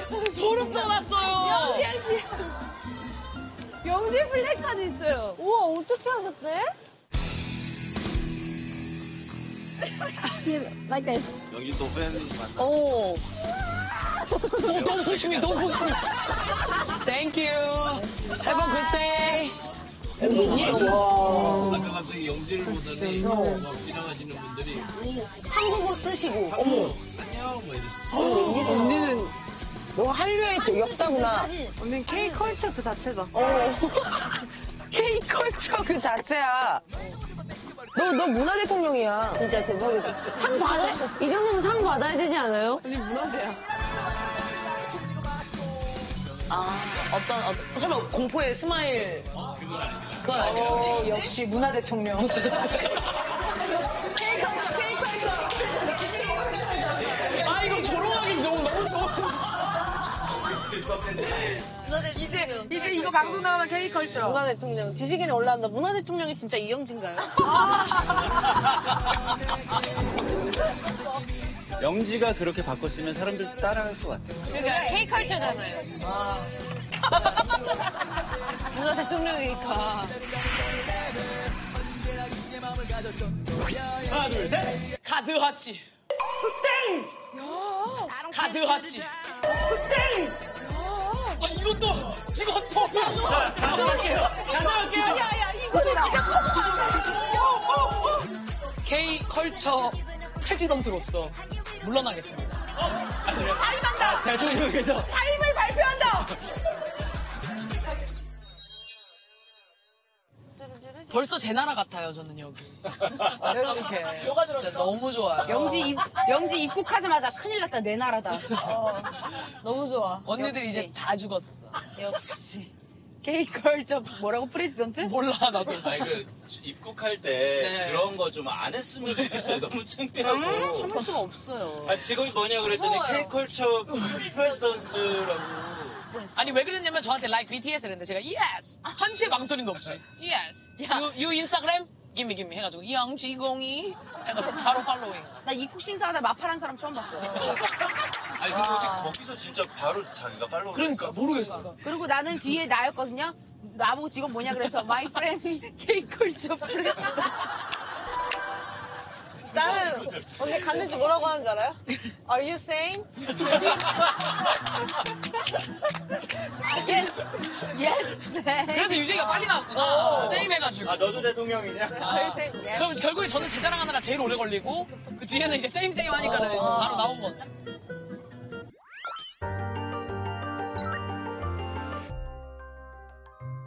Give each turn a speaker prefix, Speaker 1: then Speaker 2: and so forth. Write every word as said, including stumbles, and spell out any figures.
Speaker 1: 소름 돋았어요.
Speaker 2: 영지, 영지 플래카드 있어요.
Speaker 3: 우와, 어떻게 하셨대?
Speaker 2: Like this.
Speaker 4: 여기 또 팬이 많다.
Speaker 1: 오. 오, 너무 고심해, 너무 고심해. Thank you. Have a good day.
Speaker 4: 아까 갑자기 영지를 보더니 막 지나가시는 분들이
Speaker 2: 한국어 쓰시고.
Speaker 4: 어머 안녕 뭐 이러시고.
Speaker 1: 언니는
Speaker 3: 너 한류의 저 역사구나.
Speaker 5: 언니는 K컬처 그 자체다.
Speaker 3: K컬처 그 자체야. 너, 너 문화 대통령이야. 진짜 대박이다.
Speaker 2: 상 받아, 이 정도면 상 받아야 되지 않아요?
Speaker 1: 언니 문화재야. 아, 어떤, 어떤, 설마 공포의 스마일. 그건 아니에요.
Speaker 5: 어, 역시 문화 대통령.
Speaker 1: 아, 이거 조롱하기 좋은, 너무 좋아.
Speaker 5: 이제, 이제 이거 방송 나가면 K컬처.
Speaker 3: 문화 대통령. 지식인에 올라간다. 문화 대통령이 진짜 이영진가요?
Speaker 4: 영지가 그렇게 바꿨으면 사람들 따라할 것 같아.
Speaker 2: 그러니까 K컬처잖아요. 누가 대통령이니까.
Speaker 4: 하나 둘 셋.
Speaker 1: 가드하치. 땡! 가드하치. 땡! 아, 이것도, 이것도. 자, 가져갈게요. 가져갈게요.
Speaker 2: 야야, 이거는
Speaker 1: K컬처 프레지던트로서 물러나겠습니다.
Speaker 4: 아, 그래요?
Speaker 1: 사임한다!
Speaker 4: 아, 대통령께서
Speaker 1: 사임을 발표한다! 벌써 제 나라 같아요, 저는 여기. 이렇게. 진짜 너무 좋아요.
Speaker 5: 영지, 입, 영지 입국하자마자 큰일 났다, 내 나라다.
Speaker 2: 어, 너무 좋아.
Speaker 1: 언니들이 이제 다 죽었어.
Speaker 5: 역시. K컬처 뭐라고 프레지던트?
Speaker 1: 몰라, 나도.
Speaker 4: 아니 그 입국할 때
Speaker 1: 네.
Speaker 4: 그런 거 좀 안 했으면 좋겠어요. 너무 창피하고.
Speaker 1: 참을 수가 없어요.
Speaker 4: 아 직업이 뭐냐 그랬더니 K컬처 프레지던트라고.
Speaker 1: 아니, 왜 그랬냐면 저한테 like 비티에스 그랬는데 제가 yes! 한치의 망설임도 없이 yes! you, you 인스타그램? 기미 기미 해가지고 영지공이 해가지고 바로 팔로잉.
Speaker 5: 나 입국 신사하다 마팔한 사람 처음 봤어.
Speaker 4: 아니 근데 어떻게 거기서 진짜 바로 자기가 팔로우.
Speaker 1: 그러니까 모르겠어.
Speaker 5: 그리고 나는 뒤에 나였거든요. 나보고 직업 뭐냐 그래서 my friend K컬처 프레지던트.
Speaker 3: 나는 언니 갔는지 뭐라고 하는 줄 알아요? Are you sane?
Speaker 5: yes, yes, 네.
Speaker 1: 그래서 유재이가 빨리 나왔구나. 세임 해가지고.
Speaker 4: 아 너도 대통령이냐?
Speaker 3: Are you sane?
Speaker 1: 그럼 결국에 저는 제 자랑하느라 제일 오래 걸리고 그 뒤에는 이제 세임 세임 하니까는 바로 나온 거죠.